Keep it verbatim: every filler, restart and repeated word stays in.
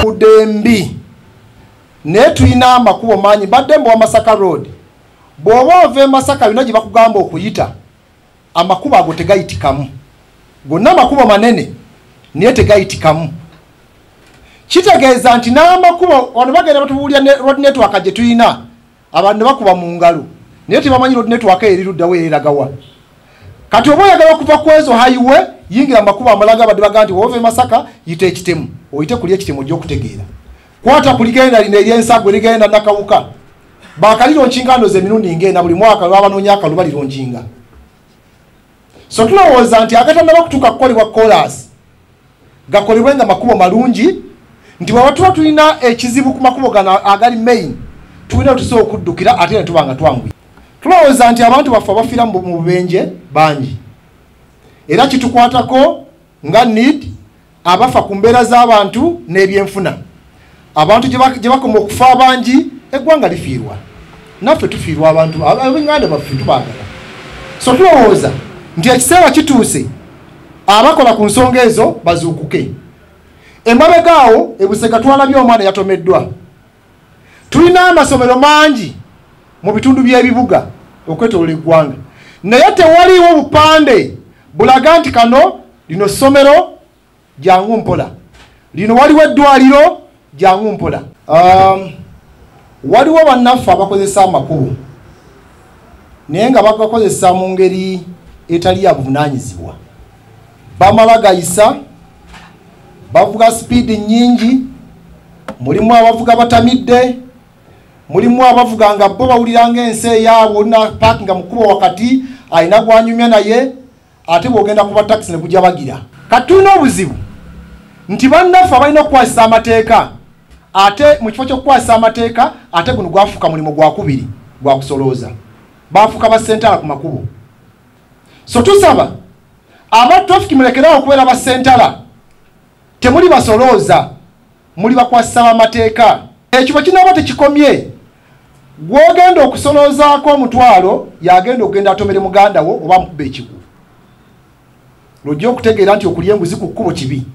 enguudo embi naye tulina amakubo manyi badde mbu wa Masaka Road bw'oba ova e Masaka bino gye bakugamba okuyita amakubo ago tegayitikamu gonna amakubo manene naye tegayitikamu kitegeeza nti n'amakubo wano bagenda batubuulira road network gye tulina abantu ne bakuba mu ngalo naye tebamanyi road network eri luddawo eragawa kati oba oyagala okuva ku ezo highway yingira amakubo amalaga badde baga nti wova e Masaka yita ekitemu oyite kuli ekitemu gy'okutegeera kwata kuligenda lino eryensago ligenda nakawuka bakaliro nchingano ze mirundi ngenda buli mwaka lwabanoonya akaluba lironjinga so tulowooza nti akatandaba kutuuka kukolebwa chorus gakolebwe nga makubo malungi nti bwe tuba tulina ekizibu ku makubo gano agali main tulina tusobola okuddukira ate ne tuba nga twangwi tulowooza nti abantu baffe abafiira mu bubenje bangi era kitukwatako nga need abafa ku mbeera z'abantu n'ebyenfuna abantu gye bakoma okufa abangi eggwanga lifiirwa naffe tufiirwa abantu ab'enganda baffe tubaagala so tulowooza nti ekiseera kituuse abakola ku nsonga ezo bazuukuke emabegaawo ebusega twalabye omwana yatomeddwa tulina amasomero mangi mu bitundu by'ebibuga okwetoolola eggwanga naye tewaliwo bupande bulaga nti kano lino ssomero jangu mpola lino waliwo eddwaliro jangu mpola um, waliwo bannaffe abakozesa amakubo naye nga bagakozesa mu ngeri etali ya buvunaanyizibwa bamala gayisa bavuga sipiidi nnyingi mulimu abavuga batamidde mulimu abavuga nga bo bawuliranga ensi eyaabwe olina paakinga mukubo wakati alina gwanyumya naye ate bw'ogenda kuba takisi ne gujja bagira kati tulina obuzibu nti bannaffe abalina okukwasisa amateeka ate mu kifo ky'okukwasisa amateeka ate guno gwafuuka mulimu gwakubiri gwakusolooza baafuuka basentala ku makubo so tusaba aba traffic mulekerawo okubeera basentala temuli basolooza muli bakwasisa amateeka ekifo kinaaba tekikomye gw'ogenda okusoloozaako omutwalo yagenda okugenda atomere muganda wo oba amukuba ekigu lojja okutegeera nti okulya enguzi ku kkubo kibi